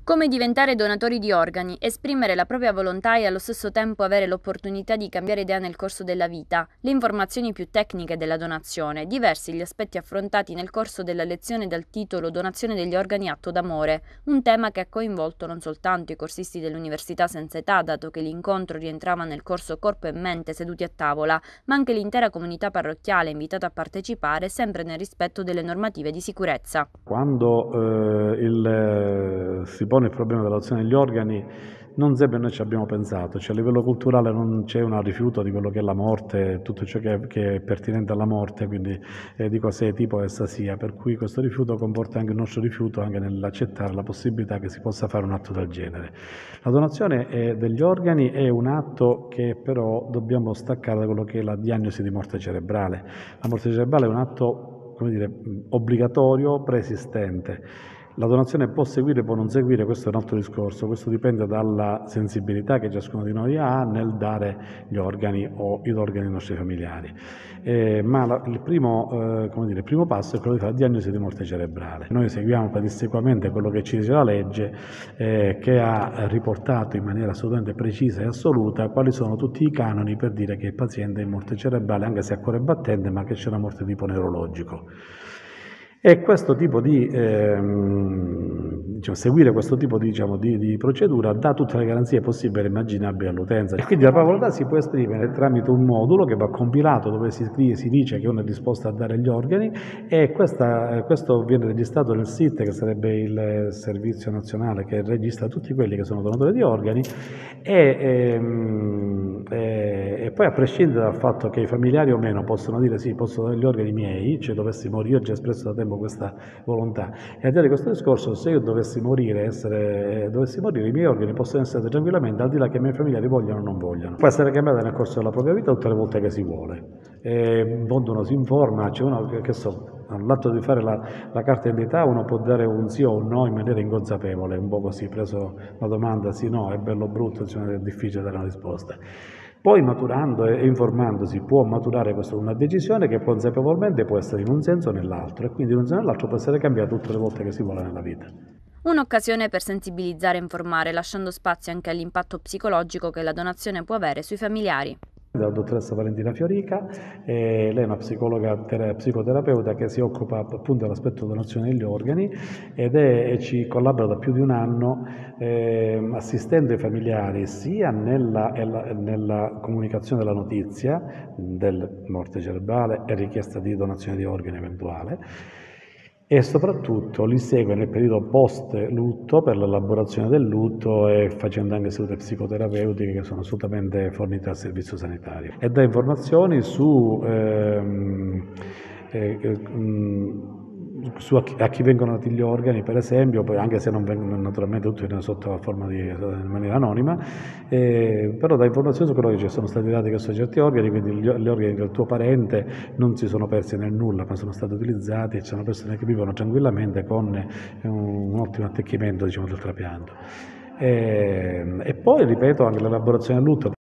Come diventare donatori di organi, esprimere la propria volontà e allo stesso tempo avere l'opportunità di cambiare idea nel corso della vita, le informazioni più tecniche della donazione, diversi gli aspetti affrontati nel corso della lezione dal titolo Donazione degli organi atto d'amore, un tema che ha coinvolto non soltanto i corsisti dell'Università Senza Età, dato che l'incontro rientrava nel corso Corpo e Mente seduti a tavola, ma anche l'intera comunità parrocchiale invitata a partecipare sempre nel rispetto delle normative di sicurezza. Quando si pone il problema dell'adozione degli organi, non sempre noi ci abbiamo pensato, cioè a livello culturale non c'è un rifiuto di quello che è la morte, tutto ciò che è pertinente alla morte, quindi di qualsiasi tipo essa sia, per cui questo rifiuto comporta anche il nostro rifiuto anche nell'accettare la possibilità che si possa fare un atto del genere. La donazione degli organi è un atto che però dobbiamo staccare da quello che è la diagnosi di morte cerebrale. La morte cerebrale è un atto, come dire, obbligatorio, preesistente. La donazione può seguire, può non seguire, questo è un altro discorso, questo dipende dalla sensibilità che ciascuno di noi ha nel dare gli organi o i organi ai nostri familiari. Ma il primo passo è quello di fare la diagnosi di morte cerebrale. Noi seguiamo pedissequamente quello che ci dice la legge, che ha riportato in maniera assolutamente precisa e assoluta quali sono tutti i canoni per dire che il paziente è in morte cerebrale, anche se è a cuore battente, ma che c'è una morte di tipo neurologico. E questo tipo seguire questo tipo di procedura dà tutte le garanzie possibili e immaginabili all'utenza. E quindi la propria volontà si può esprimere tramite un modulo che va compilato dove si dice che uno è disposto a dare gli organi e questo viene registrato nel SIT, che sarebbe il Servizio Nazionale che registra tutti quelli che sono donatori di organi e poi a prescindere dal fatto che i familiari o meno possono dire sì, posso dare gli organi miei, cioè dovessi morire, io ho già espresso da tempo questa volontà, e al di là di questo discorso, se io dovessi morire, i miei organi possono essere tranquillamente, al di là che i miei familiari vogliano o non vogliano. Può essere cambiata nel corso della propria vita tutte le volte che si vuole. Quando uno si informa, c'è uno che so, all'atto di fare la carta d'identità uno può dare un sì o un no in maniera inconsapevole, un po' così, preso la domanda sì no, è bello o brutto, insomma, è difficile dare una risposta. Poi maturando e informandosi può maturare una decisione che consapevolmente può essere in un senso o nell'altro, e quindi in un senso o nell'altro può essere cambiata tutte le volte che si vuole nella vita. Un'occasione per sensibilizzare e informare, lasciando spazio anche all'impatto psicologico che la donazione può avere sui familiari. Della dottoressa Valentina Fiorica, lei è una psicoterapeuta che si occupa appunto dell'aspetto donazione degli organi e ci collabora da più di un anno assistendo i familiari sia nella comunicazione della notizia della morte cerebrale e richiesta di donazione di organi eventuale, e soprattutto li segue nel periodo post-lutto per l'elaborazione del lutto e facendo anche sedute psicoterapeutiche che sono assolutamente fornite dal servizio sanitario. E dà informazioni su a chi vengono dati gli organi, per esempio, poi anche se non vengono naturalmente tutti sotto forma in maniera anonima, però dà informazioni su quello che ci sono stati dati che sono certi organi, quindi gli organi del tuo parente non si sono persi nel nulla, ma sono stati utilizzati e ci sono persone che vivono tranquillamente con un ottimo attecchimento, diciamo, del trapianto. E poi, ripeto, anche l'elaborazione del lutto.